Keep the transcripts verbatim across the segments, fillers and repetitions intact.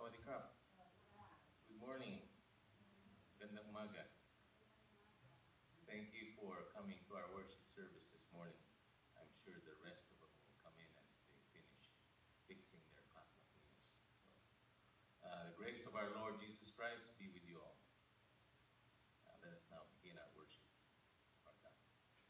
Sawadee Krap. Good morning. Gandang umaga. Thank you for coming to our worship service this morning. I'm sure the rest of them will come in as they finish fixing their Katlakinos. So, uh, the grace of our Lord Jesus Christ be with you all. Uh, let us now begin our worship of our God.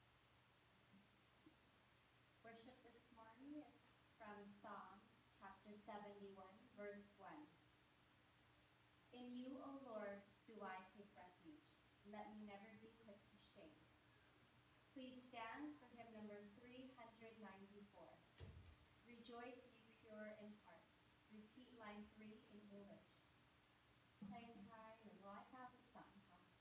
Worship this morning is from Psalm chapter seventy-one, verse one. In you, O Lord, do I take refuge. Let me never be put to shame. Please stand for hymn number three hundred ninety-four. Rejoice, ye pure in heart. Repeat line three in English. Playing Thai or Lai Kao Sub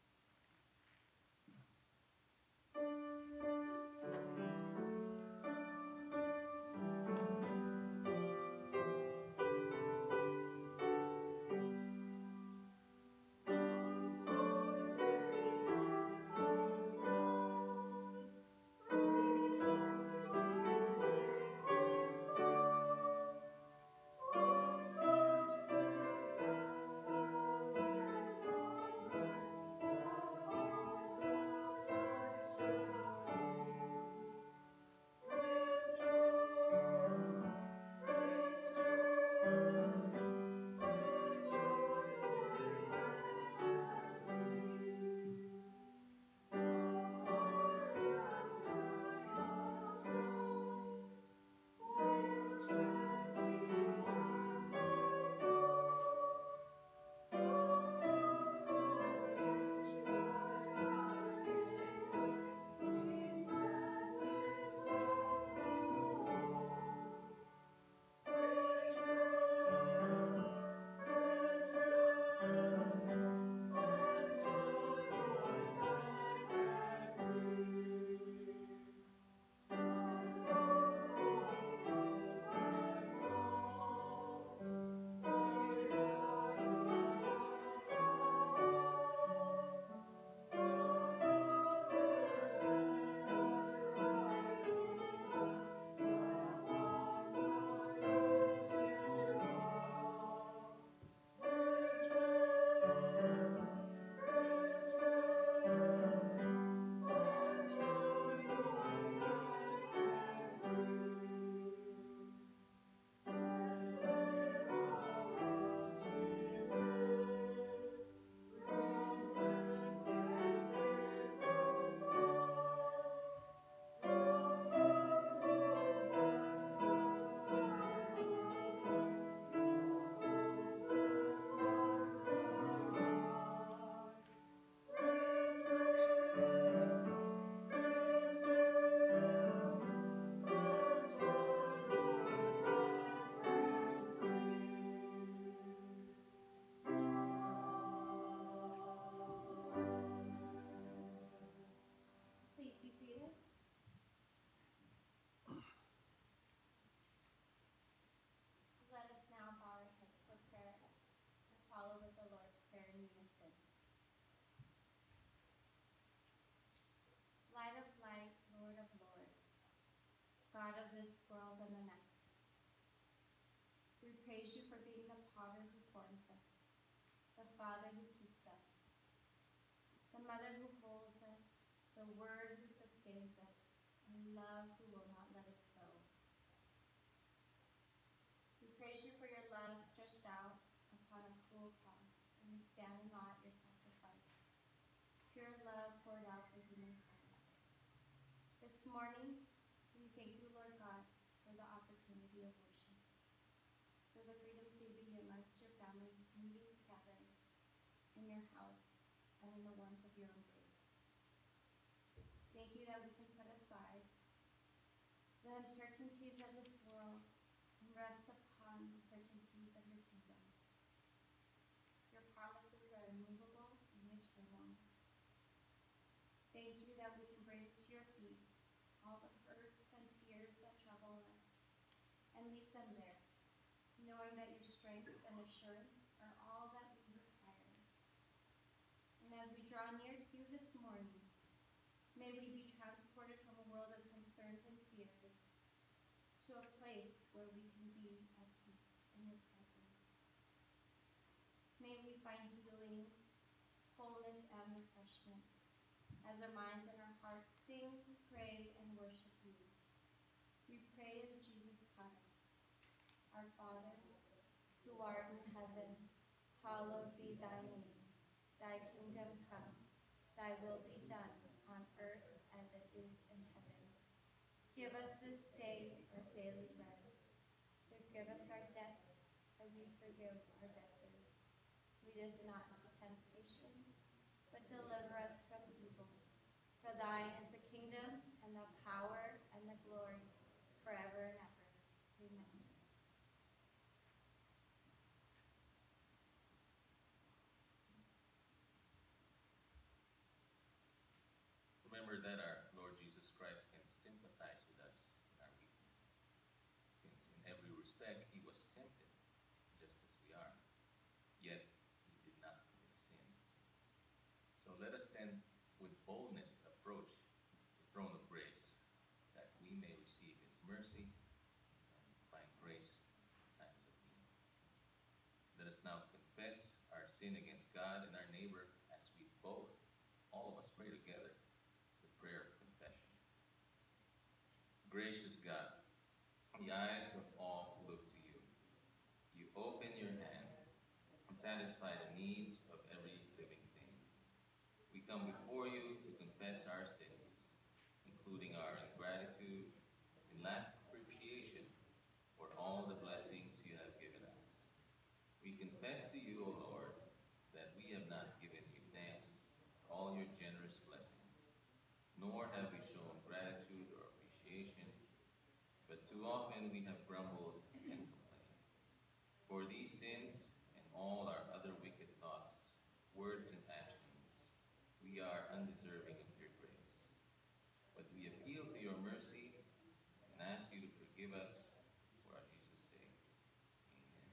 Light of light, Lord of lords, God of this world and the next. We praise you for being the potter who forms us, the Father who keeps us, the Mother who holds us, the Word who sustains us, and love who will not let us go. We praise you for your love stretched out upon a cruel cross, and we stand in awe at your sacrifice, pure love poured out for humankind. This morning, we thank you, Lord God, for the opportunity of worship, for the freedom to be amongst your family, meeting together in your house and in the warmth of your embrace. Thank you that we can put aside the uncertainties of this world and rest upon the certainties of your kingdom. Your promises are immovable and eternal. Thank you that we can bring to your feet all the hurts and fears that trouble us and leave them there, knowing that your strength and assurance are all that we require. And as we draw near to you this morning, may we be transported from a world of concerns and fears to a place where we can be at peace in your presence. as our minds and our hearts sing, pray, and worship you. We pray as Jesus taught us. Our Father, who art in heaven, hallowed be thy name. Thy kingdom come, thy will be done on earth as it is in heaven. Give us this day our daily bread. Forgive us our debts, as we forgive our debtors. Lead us not into temptation, but deliver us from evil. For thine is the kingdom, and the power, and the glory, forever and ever. Amen. Remember that our Lord Jesus Christ can sympathize with us in our weaknesses, since in every respect he was tempted, just as we are, yet he did not commit a sin. So let us then with boldness approach the throne of grace, that we may receive his mercy and find grace in times of need. Let us now confess our sin against God and our neighbor as we both, all of us, pray together the prayer of confession. Gracious God, the eyes of all who look to you, you open your hand and satisfy the needs of every living thing. We come before you to confess our sins, including our ingratitude and lack of appreciation for all the blessings you have given us. We confess to you, O Lord, that we have not given you thanks for all your generous blessings, nor have we shown gratitude or appreciation, but too often we have grumbled and complained. For these sins and all our other wicked thoughts, words, and actions, we are undeserving of your grace. But we appeal to your mercy and ask you to forgive us for our Jesus' sake. Amen.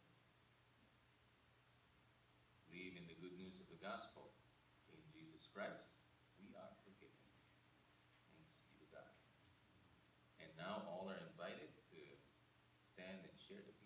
Believe in the good news of the gospel. In Jesus Christ, we are forgiven. Thanks be to God. And now all are invited to stand and share the